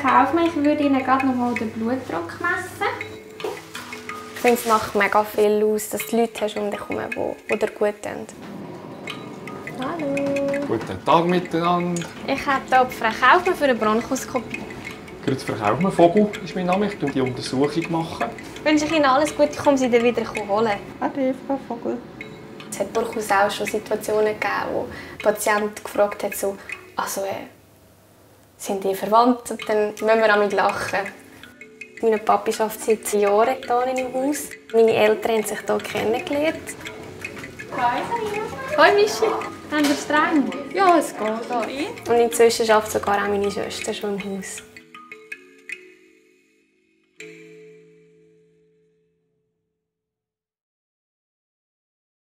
Kaufmann, ich würde Ihnen gerade noch mal den Blutdruck messen. Ich finde, es macht mega viel aus, dass du Leute hast um dich herum, die dir gut tun. Hallo. Guten Tag miteinander. Ich habe hier Frau Kaufmann für eine Bronchoskopie. Grüezi, Frau Kaufmann. Vogel ist mein Name. Ich mache die Untersuchung. Ich wünsche Ihnen alles Gute, ich komme Sie dann wieder holen. Ade, Frau Vogel. Es hat durchaus auch schon Situationen gegeben, wo der Patient gefragt hat, sind die verwandt? Und dann müssen wir an mich lachen. Mein Papi arbeitet seit Jahren hier in dem Haus. Meine Eltern haben sich hier kennengelernt. Hi, Sarina. Hoi, Mischi. Haben Sie streng? Ja, es geht. Und inzwischen arbeitet sogar auch meine Schwester schon im Haus.